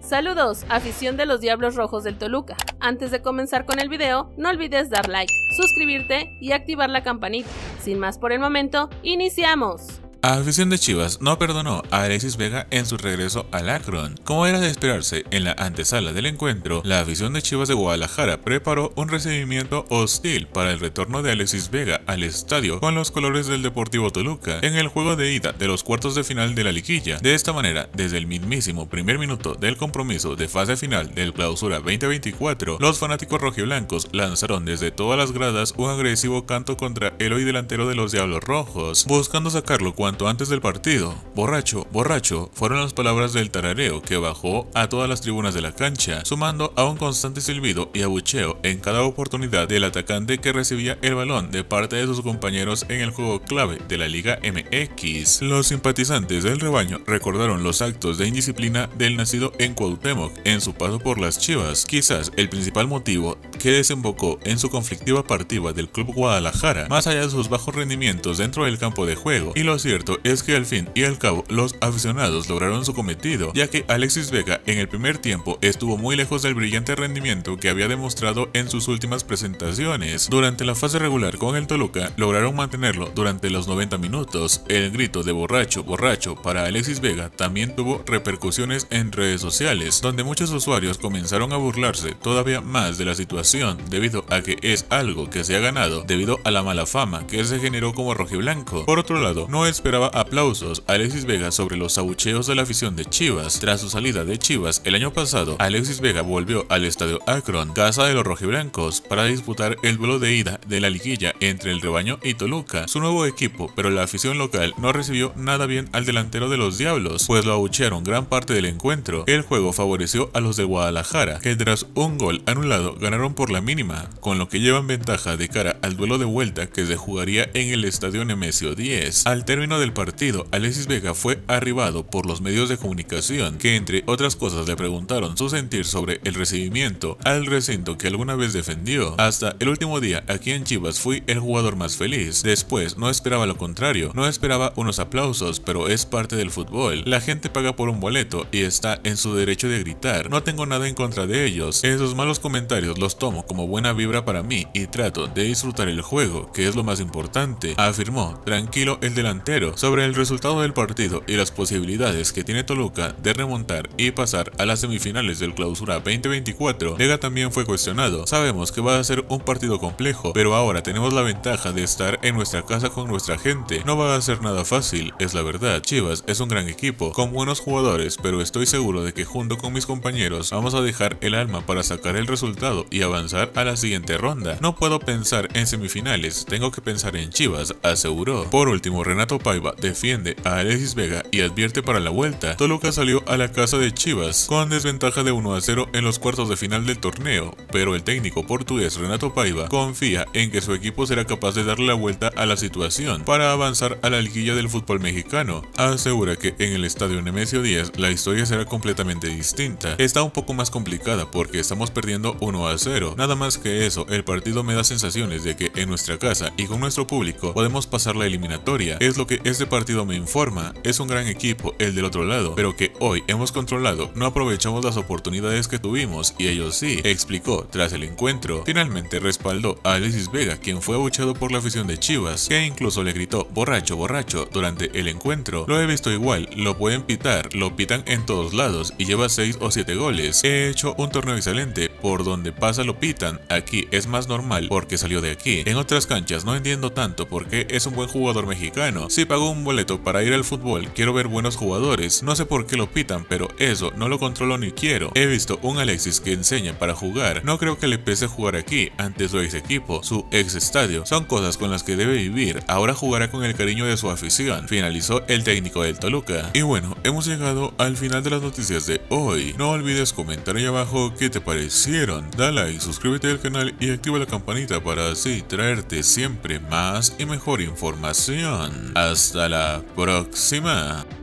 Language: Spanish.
Saludos, afición de los Diablos Rojos del Toluca. Antes de comenzar con el video, no olvides dar like, suscribirte y activar la campanita. Sin más por el momento, ¡iniciamos! Afición de Chivas no perdonó a Alexis Vega en su regreso al Akron. Como era de esperarse, en la antesala del encuentro, la afición de Chivas de Guadalajara preparó un recibimiento hostil para el retorno de Alexis Vega al estadio con los colores del Deportivo Toluca en el juego de ida de los cuartos de final de la liguilla. De esta manera, desde el mismísimo primer minuto del compromiso de fase final del Clausura 2024, los fanáticos rojiblancos lanzaron desde todas las gradas un agresivo canto contra el hoy delantero de los Diablos Rojos, buscando sacarlo cuanto antes del partido. Borracho, borracho, fueron las palabras del tarareo que bajó a todas las tribunas de la cancha, sumando a un constante silbido y abucheo en cada oportunidad del atacante que recibía el balón de parte de sus compañeros en el juego clave de la Liga MX. Los simpatizantes del rebaño recordaron los actos de indisciplina del nacido en Cuauhtémoc en su paso por las Chivas, quizás el principal motivo que desembocó en su conflictiva partida del Club Guadalajara, más allá de sus bajos rendimientos dentro del campo de juego. Y lo cierto es que al fin y al cabo los aficionados lograron su cometido, ya que Alexis Vega en el primer tiempo estuvo muy lejos del brillante rendimiento que había demostrado en sus últimas presentaciones. Durante la fase regular con el Toluca lograron mantenerlo durante los 90 minutos. El grito de borracho, borracho para Alexis Vega también tuvo repercusiones en redes sociales, donde muchos usuarios comenzaron a burlarse todavía más de la situación, debido a que es algo que se ha ganado debido a la mala fama que se generó como rojiblanco. Por otro lado, no esperaba aplausos a Alexis Vega sobre los abucheos de la afición de Chivas. Tras su salida de Chivas el año pasado, Alexis Vega volvió al estadio Akron, casa de los rojiblancos, para disputar el duelo de ida de la liguilla entre el rebaño y Toluca, su nuevo equipo, pero la afición local no recibió nada bien al delantero de los Diablos, pues lo abuchearon gran parte del encuentro. El juego favoreció a los de Guadalajara, que tras un gol anulado ganaron por la mínima, con lo que llevan ventaja de cara al duelo de vuelta que se jugaría en el estadio Nemesio 10. Al término del partido, Alexis Vega fue arribado por los medios de comunicación, que entre otras cosas le preguntaron su sentir sobre el recibimiento al recinto que alguna vez defendió. Hasta el último día aquí en Chivas fui el jugador más feliz. Después no esperaba lo contrario, no esperaba unos aplausos, pero es parte del fútbol. La gente paga por un boleto y está en su derecho de gritar. No tengo nada en contra de ellos. Esos malos comentarios los tomo como buena vibra para mí y trato de disfrutar el juego, que es lo más importante, afirmó tranquilo el delantero. Sobre el resultado del partido y las posibilidades que tiene Toluca de remontar y pasar a las semifinales del Clausura 2024, Vega también fue cuestionado. Sabemos que va a ser un partido complejo, pero ahora tenemos la ventaja de estar en nuestra casa con nuestra gente. No va a ser nada fácil, es la verdad. Chivas es un gran equipo, con buenos jugadores, pero estoy seguro de que junto con mis compañeros vamos a dejar el alma para sacar el resultado y avanzar a la siguiente ronda. No puedo pensar en semifinales, tengo que pensar en Chivas, aseguró. Por último, Renato Paiva defiende a Alexis Vega y advierte para la vuelta. Toluca salió a la casa de Chivas con desventaja de 1-0 en los cuartos de final del torneo, pero el técnico portugués Renato Paiva confía en que su equipo será capaz de darle la vuelta a la situación para avanzar a la liguilla del fútbol mexicano. Asegura que en el estadio Nemesio 10 la historia será completamente distinta. Está un poco más complicada porque estamos perdiendo 1-0. Nada más que eso, el partido me da sensaciones de que en nuestra casa y con nuestro público podemos pasar la eliminatoria. Es lo que este partido me informa. Es un gran equipo el del otro lado, pero que hoy hemos controlado, no aprovechamos las oportunidades que tuvimos y ellos sí, explicó tras el encuentro. Finalmente respaldó a Alexis Vega, quien fue abucheado por la afición de Chivas, que incluso le gritó borracho, borracho durante el encuentro. Lo he visto igual, lo pueden pitar, lo pitan en todos lados y lleva 6 o 7 goles. He hecho un torneo excelente, por donde pasa lo pitan. Aquí es más normal porque salió de aquí. En otras canchas no entiendo tanto porque es un buen jugador mexicano. Si pagó un boleto para ir al fútbol, quiero ver buenos jugadores. No sé por qué lo pitan, pero eso no lo controlo ni quiero. He visto un Alexis que enseña para jugar. No creo que le pese jugar aquí, ante su ex equipo, su ex estadio. Son cosas con las que debe vivir. Ahora jugará con el cariño de su afición, finalizó el técnico del Toluca. Y bueno, hemos llegado al final de las noticias de hoy. No olvides comentar ahí abajo qué te parecieron. Da like, suscríbete al canal y activa la campanita para así traerte siempre más y mejor información. Hasta la próxima.